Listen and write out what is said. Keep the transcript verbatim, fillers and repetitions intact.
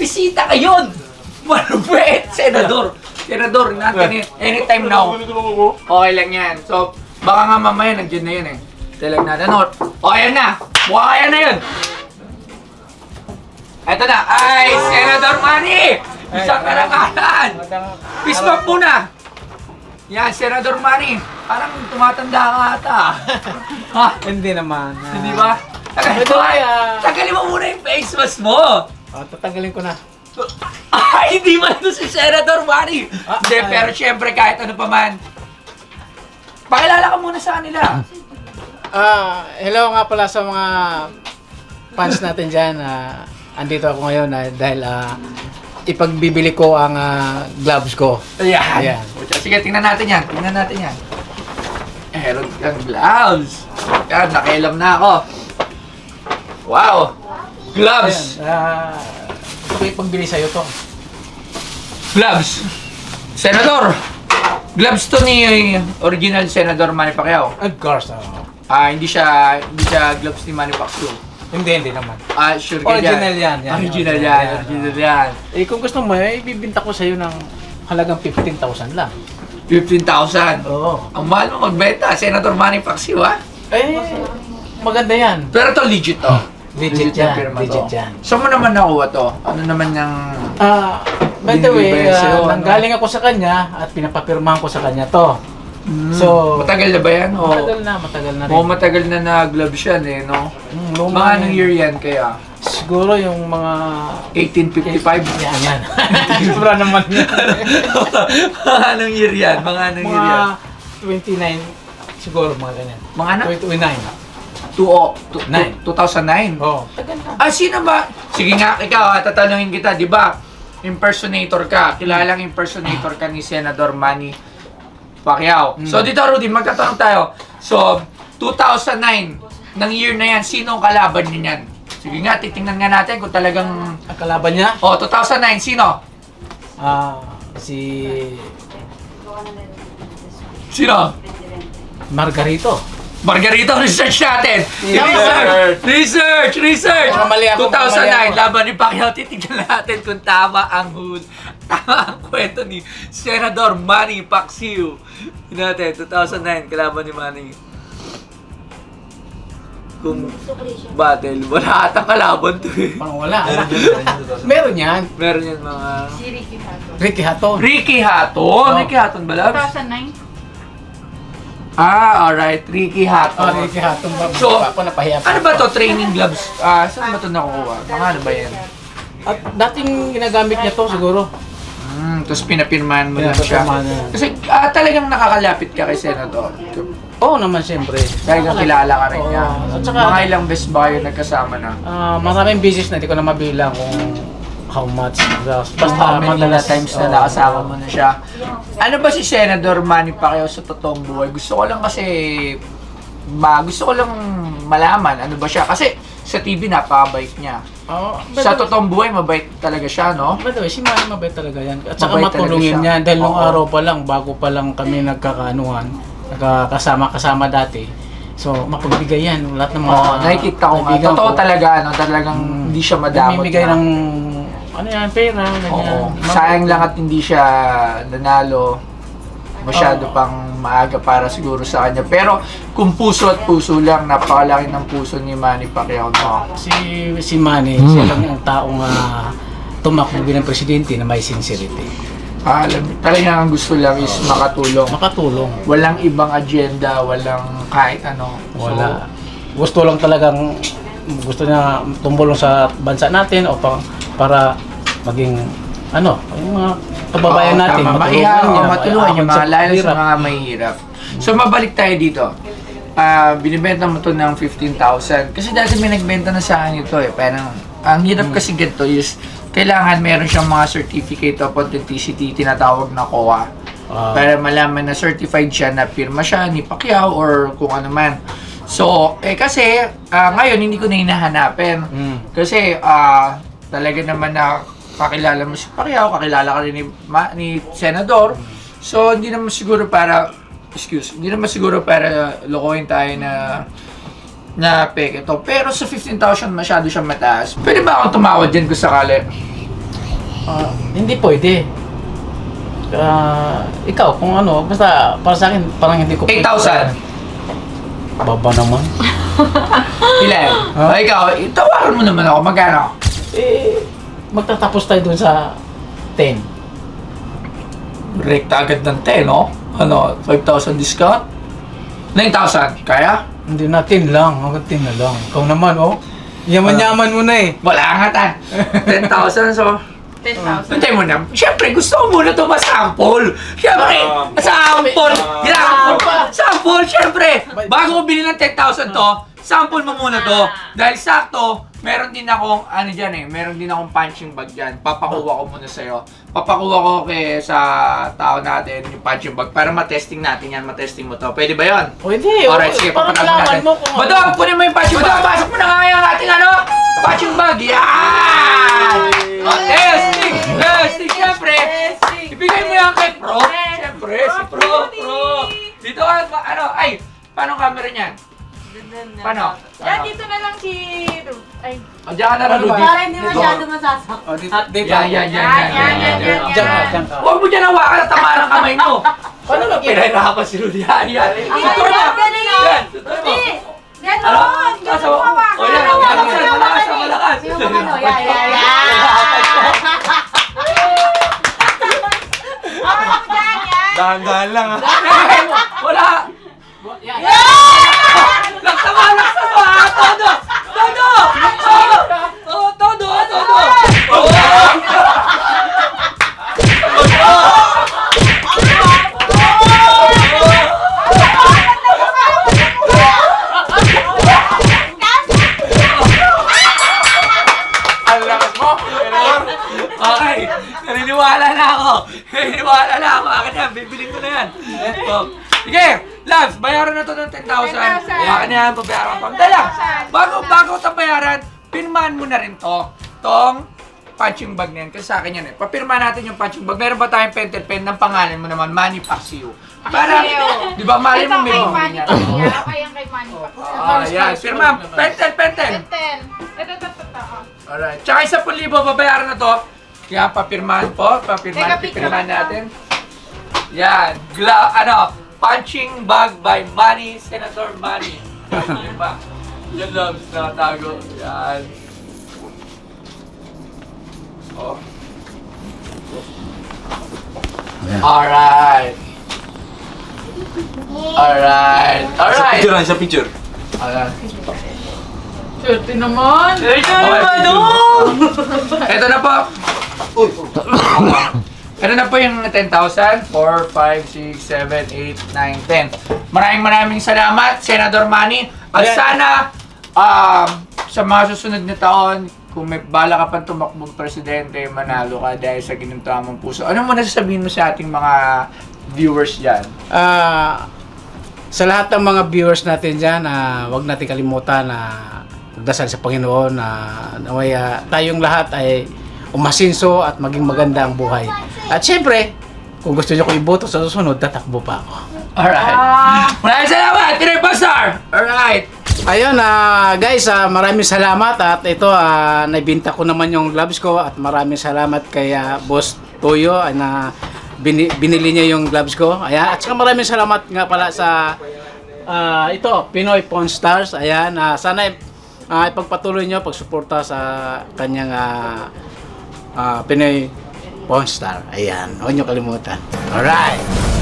bisita ngayon! Malupit! Senador! Senador, natin anytime now. Okay lang yan. So, baka nga mamaya nandiyan na yun eh. Talag natin. Ano? O, ayan na! Mukha kaya na yun! Eto na! Ay! Senador Manny! Isang kalakalan! Peace bump muna! Yan, Senador Manny! Parang tumatanda ka ata. Ha? Hindi naman. Uh, Hindi ba? Tagalin mo, uh, tagalin mo muna yung face mask mo! Oh, tatanggalin ko na. Ay, hindi man ito si Senador Manny! Ah, Hindi, ay. pero syempre kahit ano pa man. Pakilala ka muna sa kanila. Ah, hello nga pala sa mga fans natin dyan. Uh, andito ako ngayon uh, dahil uh, ipagbibili ko ang uh, gloves ko. Ayan. Ayan. Sige, tingnan natin yan. Tingnan natin yan. Meron kang gloves. Yan, nakialam na ako. Wow! Gloves! Ayan, uh, gusto ko ipagbili sa'yo to. Gloves! Senador! Gloves to ni original Senador Manny Pacquiao. Of course. Uh, Ah, hindi siya hindi siya gloves ni Manny Pacquiao. hindi, hindi naman. Ah, sure ka Original yan. yan. Original yan, original yan. Eh, kung gusto mo, eh, ibibinta ko sa'yo ng halagang fifteen thousand lang. fifteen thousand. Oo. Ang mahal mo magbenta, Senator Manny Pacquiao, ha? Eh, maganda yan. Pero to legit to. Legit yung yan, firma legit to. yan. Saan mo naman nakuha to? Ano naman yung... Ah, by the way, Binibigay sa'yo, uh, ano? nanggaling ako sa kanya at pinapapirmahan ko sa kanya to. Mm, So, matagal na ba yan? O, matagal na, matagal na rin. o matagal na na gloves yan eh, no? Mm, luma Mga na anong yun. year yan kaya? Siguro yung mga... eighteen fifty-five? Yan, yan. Sobra naman yan. Mga anong year yan? Mga anong year yan? Mga twenty-nine, siguro mga ganyan. Mga ano? twenty-nine. two thousand nine? Oo. Tagal na. Ah, sino ba? Sige nga, ikaw, ah, tatanungin kita, di ba? Impersonator ka. Kilalang impersonator ka ni Senador Manny Pacquiao. Mm. So, dito, Rudy, magtatanong tayo. So, two thousand nine, ng year na yan, sino ang kalaban niyo yan? Sige nga, titingnan nga natin kung talagang... Ang kalaban niya, Oh, two thousand nine, sino? ah, si Sino? Margarito. Margarito, research natin! Yeah. Research! Research! Research! Baka mali ako, two thousand nine, baka mali ako. laban ni Pacquiao. Titignan natin kung tama ang hul. Tama ang kwento ni Senador Manny Pacquiao. Tignan natin, two thousand nine, kalaban ni Manny. Kung battle, wala atang kalaban to eh. Parang wala. Meron yan. Meron yan mga... Si Ricky Hatton. Ricky Hatton. Ricky Hatton! Oh. Ricky Hatton ba, two Labs? thousand nine? Ah, alright. Ricky Oh, Hatton. Ricky Hatton. So, ako napahiya. Ano ba to? Training gloves? Ah, saan ba to nakukuha? Mga ano ba yan? At dating ginagamit niya to siguro. Hmm, tapos pinapirmahan mo lang siya. Pinapirmahan niya. Kasi ah, talagang nakakalapit ka kay Senador. Oo naman siyempre. Talagang kilala ka rin Oo. niya. At saka- Mga ilang beses ba kayo nagkasama na? Ah, maraming business na, hindi ko na mabilang kung how much. Basta Basta many na madalas times na oo. nakasama mo na siya. Ano ba si Senador Manny Pacquiao sa totoong buhay? Gusto ko lang kasi, ma, gusto ko lang malaman ano ba siya. Kasi sa T V napakabait niya. Oo. Sa totoong buhay mabait talaga siya, no? By the way, si Manny mabait talaga yan. At saka Mabait talaga matulungin siya. yan. Dahil nung Oo. araw pa lang, bago pa lang kami nagkakaanuhan, nagkakasama-kasama dati. So, mapagbigay yan. Lahat ng mga Oo, nakikita ko nga. kaibigan Totoo ko. talaga, ano, talagang Mm. hindi siya madamot. Namimigay na. ng, ano yan, pera, ganyan. Oo. Mga- Sayang lang at hindi siya nanalo. Masyado Oo. pang maaga para siguro sa kanya. Pero kung puso at puso lang, napakalaki ng puso ni Manny Pacquiao. No? Si, si Manny, Hmm. siya lang ang taong uh, tumakbo bilang presidente na may sincerity. Ah, alam, talagang ang gusto lang is makatulong. Makatulong. Walang ibang agenda, walang kahit ano. So, Wala. Gusto lang talagang, gusto niya tumulong sa bansa natin o pa, para maging, ano, yung mga kababayan oo, natin, tama. matulungan Maiha- niya. oo, matulungan maahon yung mga lalo sa hirap. mga mahihirap. So mabalik tayo dito. Ah, binibenta mo to ng fifteen thousand. Kasi dati may nagbenta na sa akin ito eh. Parang ang hirap Hmm. kasi ganito is kailangan meron siyang mga certificate of authenticity, tinatawag na C O A. Ah. Para malaman na certified siya na pirma siya ni Pacquiao or kung ano man. So, eh kasi ah, ngayon hindi ko na hinahanapin. Mm. Kasi ah, talaga naman na kakilala mo si Pacquiao, kakilala ka rin ni, ma, ni Senador. So, hindi naman siguro para, excuse, hindi naman siguro para lokohin tayo na na peke to. Pero sa fifteen thousand masyado siyang mataas. Pwede ba akong tumawad dyan kung sakali? Ah, hindi pwede. Ah, ikaw, kung ano, basta para sa akin, parang hindi ko eight thousand. Baba naman. Ilan? Huh? O ikaw, itawaran mo naman ako. Magkano? Eh, magtatapos tayo dun sa ten. Rekta agad ng ten, no? Ano, five thousand discount? nine thousand. Kaya? Hindi na, ten lang. Hanggang ten na lang. Ikaw naman, oh. Yaman-yaman mo na eh. Wala nga ta. ten thousand, so... ten thousand. Hintay mo na. Siyempre, gusto ko muna ito masample. Siyempre, sample. Ginagawa pa. Sample, siyempre. Bago ko bilhin ng ten thousand to, sample mo muna to. Dahil sakto, meron din akong, ano dyan eh, meron din akong punching bag dyan. Papakuha ko muna sa'yo. Papakuha ko kay sa tao natin yung punching bag para matesting natin yan. Matesting mo to. Pwede ba yun? Pwede. Alright, sige, Parang papatawag kailangan natin. mo kung Badong, kunin mo yung punching bag. Badong, pasok mo na nga yung ating ano? Punching bag. Yan! Oh, testing! Testing, siyempre! Ibigay mo yan kay Pro. Siyempre, si Pro, Pro. Dito ka, ano, ay, paano camera niyan? Paano? Yan, dito na lang si Ruth. Ay. O, diyan ka na lang, Rudy. Para hindi masyado masasak. Oh, dito, dito. Yan, yan, yan, yan, Yan, yan, yan, yan, yan. Diyan ka, diyan ka. Huwag mo dyan hawakan at tama ng kamay mo. Paano na Pinahirapan si Rudy. Yan, yan. Tutur mo. Yan, tutur mo. Yan, Ano? Ruth. Nasa, Ganun mo ba? o yan, malakas, malakas, malakas. Sino mo ano? Yan, yan, yan. Ako mo dyan, yan. Dahan-dahan lang ah. Wala. Yan. Laksama, laksama. Ah, todo. Todo. Todo. Oh, todo, todo. Oh. Ang lakas mo. Okay, naniniwala na ako. Naniniwala na ako. Akin yan, bibiling ko na yan. Oh. Sige, Labs, bayaran na to ng ten thousand. ten thousand. Akin na yan, babayaran ko. Dala, bago, bago ito bayaran, pirmahan mo na rin to. Tong punching bag na yan. Kasi sa akin yan eh. Papirmahan natin yung punching bag. Meron ba tayong pentel pen ng pangalan mo naman, Manny Pacquiao. Para, di ba, mali mo Ito may kay bumili Manny niya. Pacquiao. Okay, yung kay Manny Pacquiao. Ah, yan. Pirma, pentel, pentel. Ten. Ito, ito, ito, ito. Alright. Tsaka isa pong libo, babayaran na to. Kaya papirmahan po. Papirmahan, Teka, picture pipirmahan ka. natin. Yan. Gla ano, punching bag by Manny, Senator Manny. Diba? Yan lang, nakatago. Yan. Oh. Alright. Alright. Sa Alright. picture lang, sa picture. Alright. Swerte naman. Ito na po. Ito na po yung ten thousand. four, five, six, seven, eight, nine, ten. Maraming maraming salamat, Senador Manny. At sana, um, sa mga susunod na taon, kung may bala ka pang tumakbong presidente, manalo ka dahil sa ginuntamang puso. Ano mo nasasabihin mo sa ating mga viewers dyan? Ah, sa lahat ng mga viewers natin dyan, ah, huwag natin kalimutan na magdasal sa Panginoon na naway ah, tayong lahat ay umasinso at maging maganda ang buhay. At syempre, kung gusto nyo ko iboto sa susunod, tatakbo pa ako. Alright. Maraming salamat, Pinoy Pasar! Alright. Ayun, ah, guys, ah, maraming salamat at ito, ah, naibinta ko naman yung gloves ko at maraming salamat kay ah, Boss Toyo ah, na bini- binili niya yung gloves ko. Ayan, at saka maraming salamat nga pala sa ah, ito, Pinoy Pawn Stars. Ayan, ah, sana ah, ipagpatuloy niyo pagsuporta sa kanyang ah, ah, Pinoy Pawn Star. Ayan, huwag niyo kalimutan. Alright!